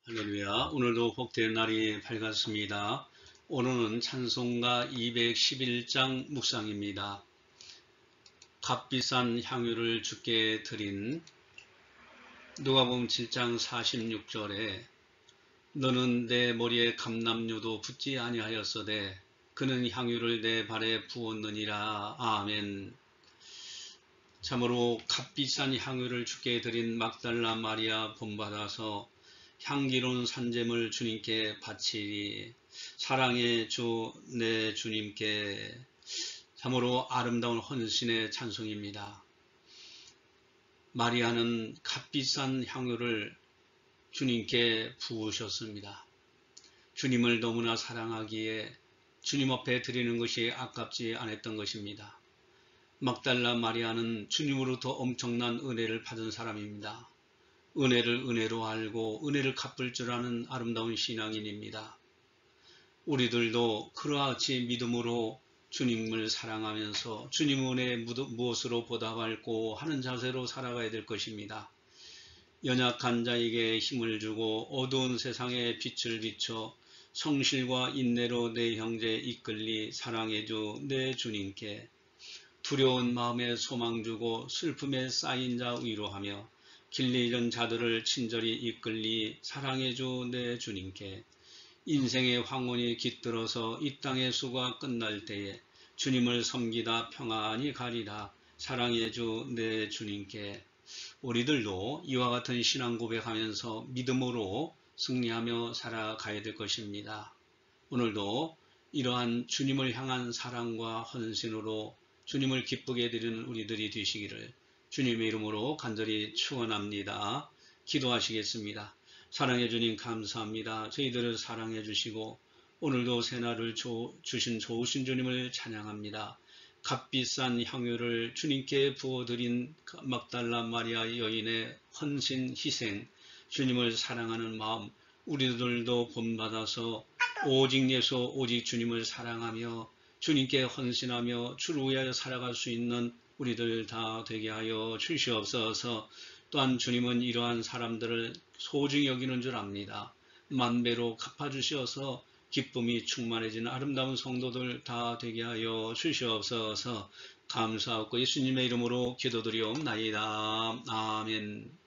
할렐루야. 오늘도 복된 날이 밝았습니다. 오늘은 찬송가 211장 묵상입니다. 값비싼 향유를 주께 드린 누가복음 7장 46절에 너는 내 머리에 감람유도 붓지 아니하였으되 그는 향유를 내 발에 부었느니라. 아멘. 참으로 값비싼 향유를 주께 드린 막달라 마리아 본받아서 향기로운 산재물 주님께 바치리. 사랑의 주 내 주님께 참으로 아름다운 헌신의 찬송입니다. 마리아는 값비싼 향유를 주님께 부으셨습니다. 주님을 너무나 사랑하기에 주님 앞에 드리는 것이 아깝지 않았던 것입니다. 막달라 마리아는 주님으로부터 엄청난 은혜를 받은 사람입니다. 은혜를 은혜로 알고 은혜를 갚을 줄 아는 아름다운 신앙인입니다. 우리들도 그와 같이 믿음으로 주님을 사랑하면서 주님 은혜에 무엇으로 보답할고 하는 자세로 살아가야 될 것입니다. 연약한 자에게 힘을 주고 어두운 세상에 빛을 비춰 성실과 인내로 내 형제 이끌리 사랑해 주 내 주님께 두려운 마음에 소망 주고 슬픔에 쌓인 자 위로하며 길 잃은 자들을 친절히 이끌리 사랑해 주 내 주님께 인생의 황혼이 깃들어서 이 땅의 수가 끝날 때에 주님을 섬기다 평안히 가리라 사랑해 주 내 주님께 우리들도 이와 같은 신앙 고백하면서 믿음으로 승리하며 살아가야 될 것입니다. 오늘도 이러한 주님을 향한 사랑과 헌신으로 주님을 기쁘게 해드리는 우리들이 되시기를 주님의 이름으로 간절히 축원합니다. 기도하시겠습니다. 사랑해 주님 감사합니다. 저희들을 사랑해 주시고 오늘도 새날을 주신 좋으신 주님을 찬양합니다. 값비싼 향유를 주님께 부어드린 막달라 마리아 여인의 헌신 희생, 주님을 사랑하는 마음 우리들도 본받아서 오직 예수 오직 주님을 사랑하며 주님께 헌신하며 주를 위하여 살아갈 수 있는 우리들 다 되게 하여 주시옵소서. 또한 주님은 이러한 사람들을 소중히 여기는 줄 압니다. 만배로 갚아주시어서 기쁨이 충만해지는 아름다운 성도들 다 되게 하여 주시옵소서. 감사하고 예수님의 이름으로 기도드리옵나이다. 아멘.